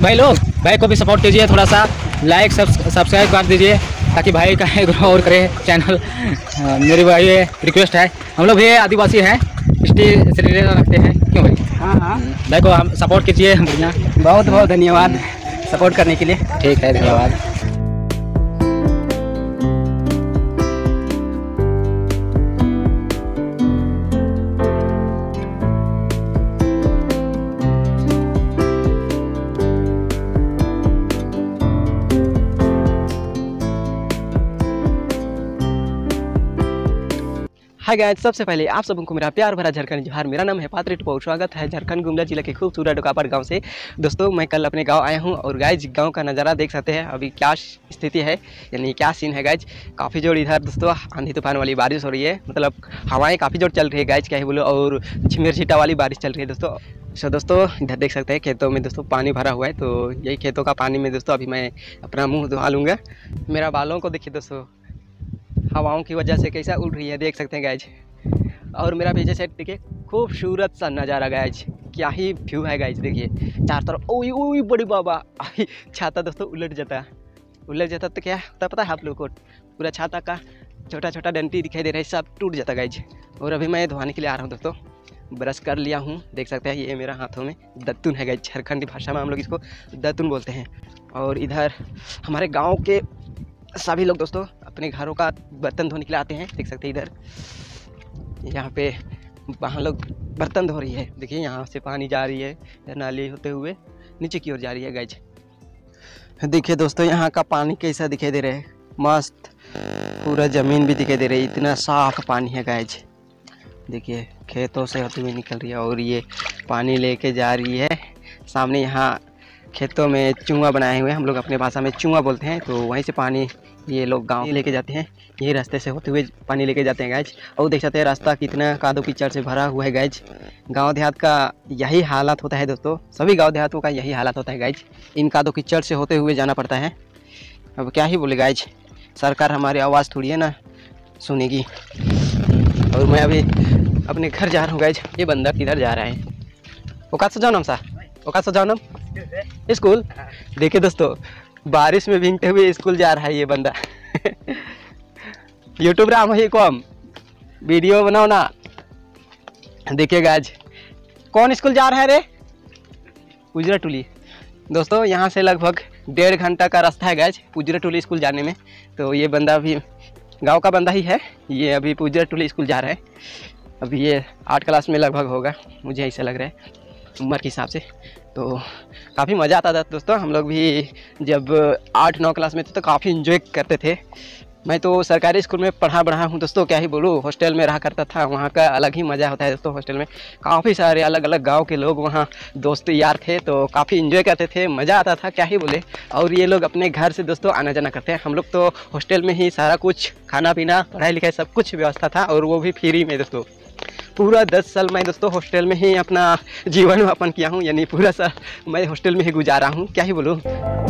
भाई लोग, भाई को भी सपोर्ट कीजिए, थोड़ा सा लाइक सब्सक्राइब कर दीजिए ताकि भाई का ग्रो और करे चैनल। मेरी भाई रिक्वेस्ट है। हम लोग भी आदिवासी हैं, स्टे रखते हैं, क्यों भाई? हाँ भाई को हम सपोर्ट कीजिए, बढ़िया। बहुत बहुत धन्यवाद सपोर्ट करने के लिए। ठीक है, धन्यवाद। हाय गाइस, सबसे पहले आप सबको मेरा प्यार भरा झारखंड जोहार। मेरा नाम है पात्री टुपो। स्वागत है झारखंड गुमला जिला के खूबसूरत डोकापर गांव से। दोस्तों, मैं कल अपने गांव आया हूं और गाइज गांव का नज़ारा देख सकते हैं अभी क्या स्थिति है, यानी क्या सीन है गाइज। काफ़ी जोर इधर दोस्तों आंधी तूफान वाली बारिश हो रही है, मतलब हवाएं काफ़ी जोर चल रही है गाइज, क्या ही बोलो, और झिमिर झीटा वाली बारिश चल रही है दोस्तों। दोस्तों इधर देख सकते हैं खेतों में दोस्तों पानी भरा हुआ है, तो यही खेतों का पानी में दोस्तों अभी मैं अपना मुँह धुआ लूँगा। मेरा बालों को देखिए दोस्तों, हवाओं की वजह से कैसा उड़ रही है, देख सकते हैं गाइज। और मेरा पीछे से देखिए खूबसूरत सा नज़ारा गाइज, क्या ही व्यू है गाइज। देखिए चार तरफ, ओई ओई बड़ी बाबा, छाता दोस्तों उलट जाता तो क्या होता पता है आप लोगों को? पूरा छाता का छोटा छोटा डंटी दिखाई दे रहा है, सब टूट जाता गाइज। और अभी मैं धोने के लिए आ रहा हूँ दोस्तों, ब्रश कर लिया हूँ, देख सकते हैं। ये मेरा हाथों में दत्तून है गाइज, झारखंडी भाषा में हम लोग इसको दत्तून बोलते हैं। और इधर हमारे गाँव के सभी लोग दोस्तों अपने घरों का बर्तन धोने के लिए आते हैं, देख सकते हैं। इधर यहाँ पे वहाँ लोग बर्तन धो रही है, देखिए यहाँ से पानी जा रही है नाली होते हुए नीचे की ओर जा रही है गाइज। देखिए दोस्तों यहाँ का पानी कैसा दिखाई दे रहा है, मस्त, पूरा ज़मीन भी दिखाई दे रही है, इतना साफ पानी है गाइज। देखिए खेतों से होते हुए निकल रही है और ये पानी लेके जा रही है सामने। यहाँ खेतों में चुआ बनाए हुए हैं, हम लोग अपने भाषा में चुआ बोलते हैं, तो वहीं से पानी ये लोग गांव लेके जाते हैं, यही रास्ते से होते हुए पानी लेके जाते हैं गाइज। और देख सकते हैं रास्ता कितना कादो कीचड़ से भरा हुआ है गाइज। गांव देहात का यही हालत होता है दोस्तों, सभी गांव देहातों का यही हालत होता है गाइज, इन कादो कीचड़ से होते हुए जाना पड़ता है। अब क्या ही बोले गाइज, सरकार हमारी आवाज़ थोड़ी है ना सुनेगी। और मैं अभी अपने घर जा रहा हूँ गाइज। ये बंदा किधर जा रहा है? औकात से जाओ नाम सा, औकात से जाओ नाम स्कूल। देखिए दोस्तों बारिश में भीगते हुए स्कूल जा रहा है ये बंदा। यूट्यूब राम ही कम वीडियो बनाओ ना। देखिए गाइज कौन स्कूल जा रहा है रे? पुजरा टुली। दोस्तों यहाँ से लगभग 1.5 घंटा का रास्ता है गाइज पुजरा टुली स्कूल जाने में। तो ये बंदा भी गांव का बंदा ही है, ये अभी पुजरा टुली स्कूल जा रहा है। अभी ये 8 क्लास में लगभग होगा, मुझे ऐसा लग रहा है उम्र के हिसाब से। तो काफ़ी मज़ा आता था दोस्तों, हम लोग भी जब 8-9 क्लास में थे तो काफ़ी इन्जॉय करते थे। मैं तो सरकारी स्कूल में पढ़ा हूँ दोस्तों, क्या ही बोलूँ, हॉस्टल में रहा करता था, वहाँ का अलग ही मज़ा होता है दोस्तों। हॉस्टल में काफ़ी सारे अलग अलग गांव के लोग वहाँ दोस्त यार थे, तो काफ़ी इन्जॉय करते थे, मज़ा आता था, क्या ही बोले। और ये लोग अपने घर से दोस्तों आना जाना करते हैं, हम लोग तो हॉस्टल में ही सारा कुछ खाना पीना पढ़ाई लिखाई सब कुछ व्यवस्था था, और वो भी फ्री में दोस्तों। पूरा 10 साल मैं दोस्तों हॉस्टल में ही अपना जीवन यापन किया हूँ, यानी पूरा साल मैं हॉस्टल में ही गुजारा हूँ, क्या ही बोलूँ।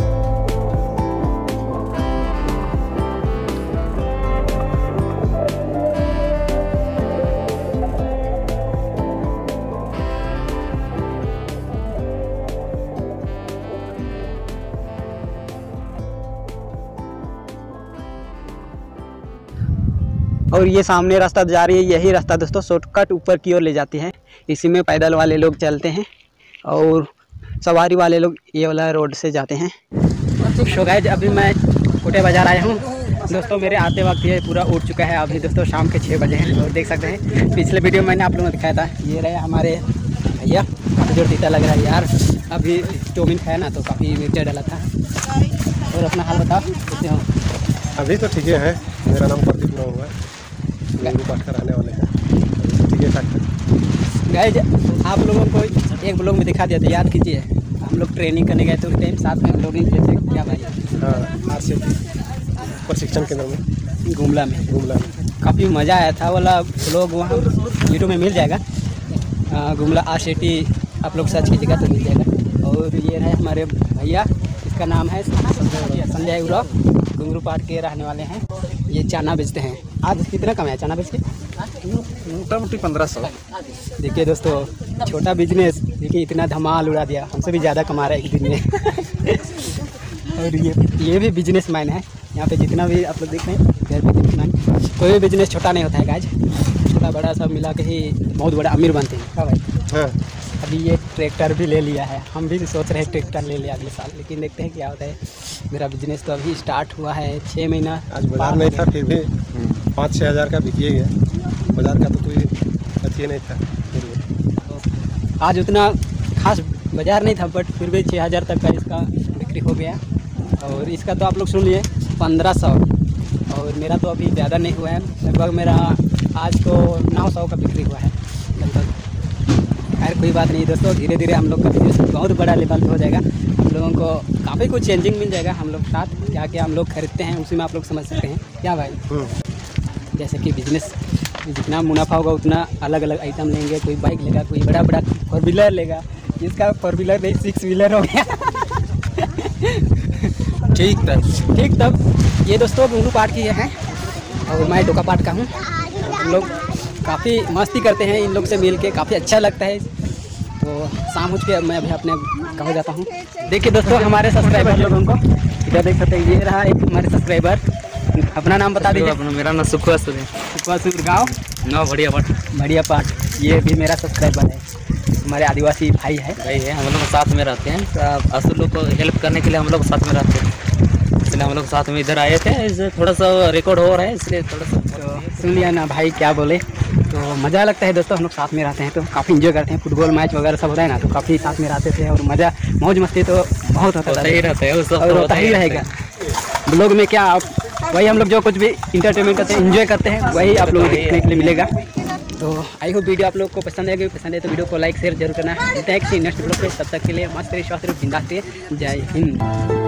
और ये सामने रास्ता जा रही है, यही रास्ता दोस्तों शॉर्टकट ऊपर की ओर ले जाती है। इसी में पैदल वाले लोग चलते हैं और सवारी वाले लोग ये वाला रोड से जाते हैं। सो गाइस अभी मैं कोटे बाज़ार आया हूँ दोस्तों। मेरे आते वक्त ये पूरा उठ चुका है, अभी दोस्तों शाम के 6 बजे हैं। और देख सकते हैं पिछले वीडियो मैंने आप लोगों को दिखाया था, ये रहे हमारे भैया, जो टीटा लग रहा है यार। अभी चौमिन खाया ना तो काफ़ी मिर्चा डाला था। और अपना हाल बताओ कैसे हो? अभी तो ठीक है, मेरा नाम प्रदीप नाम हुआ है, पाठ कराने वाले हैं, ठीक है ठाक। गाइज आप लोगों को एक ब्लॉग में दिखा दिया था, याद कीजिए हम लोग ट्रेनिंग करने गए थे उस टाइम, साथ में हम लोग जैसे क्या भाई? हाँ, RCT प्रशिक्षण केंद्र में गुमला में काफ़ी मज़ा आया था। वाला ब्लॉग वहाँ वीडियो में मिल जाएगा, गुमला RCT आप लोग सर्च कीजिएगा तो मिल जाएगा। और ये है हमारे भैया, इनका नाम है संजय उराव, घुंगरू पाट के रहने वाले हैं। ये चना बेचते हैं। आज कितना कमाया चना बेच के? मोटामोटी 1500। देखिए दोस्तों, छोटा बिजनेस देखिए इतना धमाल उड़ा दिया, हमसे भी ज़्यादा कमा रहा है एक दिन में। और ये भी बिजनेस मैन है। यहाँ पे जितना भी आप लोग देख रहे हैं घर पे बिजनेसमैन, कोई भी बिजनेस छोटा नहीं होता है गाइज, छोटा बड़ा सब मिला के ही बहुत बड़ा अमीर बनते हैं। हाँ भाई। हाँ। अभी ये ट्रैक्टर भी ले लिया है, हम भी सोच रहे हैं ट्रैक्टर ले लिया अगले साल, लेकिन देखते हैं क्या होता है। मेरा बिजनेस तो अभी स्टार्ट हुआ है 6 महीना। आज बाजार नहीं था, फिर भी 5-6 हज़ार का बिकिए गया। बाजार का तो कोई अच्छी नहीं था। आज उतना खास बाजार नहीं था, बट फिर भी 6000 तक का इसका बिक्री हो गया। और इसका तो आप लोग सुन लिए 1500, और मेरा तो अभी ज़्यादा नहीं हुआ है, लगभग मेरा आज तो 900 का बिक्री हुआ है लगभग। खैर कोई बात नहीं दोस्तों, धीरे धीरे हम लोग का बिजनेस बहुत बड़ा लेवल पे हो जाएगा। हम लोगों को काफ़ी कुछ चेंजिंग मिल जाएगा। हम लोग साथ क्या क्या हम लोग खरीदते हैं उसी में आप लोग समझ सकते हैं क्या भाई। जैसे कि बिजनेस जितना मुनाफा होगा उतना अलग अलग आइटम लेंगे। कोई बाइक लेगा, कोई बड़ा बड़ा 4 व्हीलर लेगा, जिसका 4 व्हीलर नहीं 6 व्हीलर हो गया। ठीक तब ये दोस्तों घुंगरू पाट की है और मैं डोका पाट का हूँ। हम लोग काफ़ी मस्ती करते हैं इन लोग से मिल के, काफ़ी अच्छा लगता है। तो शाम हो चुके मैं अभी अपने गाँव जाता हूँ। देखिए दोस्तों, हमारे सब्सक्राइबर लोगों को इधर देख सकते हैं, ये रहा एक हमारे सब्सक्राइबर। अपना नाम बता दीजिए। मेरा नाम सुखवासुर है। सुखवासुर गाँव नौ बढ़िया पाट। ये भी मेरा सब्सक्राइबर है, हमारे आदिवासी भाई है। हम लोग साथ में रहते हैं, असुर लोग को हेल्प करने के लिए हम लोग साथ में रहते हैं, इसलिए हम लोग साथ में इधर आए थे। थोड़ा सा रिकॉर्ड हो रहा है इसलिए थोड़ा सा तो सुन लिया ना भाई क्या बोले। तो मज़ा लगता है दोस्तों, हम लोग साथ में रहते हैं तो काफ़ी इंजॉय करते हैं। फुटबॉल मैच वगैरह सब होता है ना, तो काफ़ी साथ में रहते थे और मज़ा मौज मस्ती तो बहुत होता ही रहता है और होता ही रहेगा। ब्लॉग में क्या आप वही हम लोग जो कुछ भी इंटरटेनमेंट करते हैं, इंजॉय करते हैं, वही आप लोगों को देखने के लिए मिलेगा। तो आई होप वीडियो आप लोग को पसंद आएगी। पसंद है तो वीडियो को लाइक शेयर जरूर करना। मिलते हैं किसी नेक्स्ट ब्लॉग पे, तब तक के लिए मस्त रहिए, स्वास्थ्य रहिए, बिंदास रहिए। जय हिंद।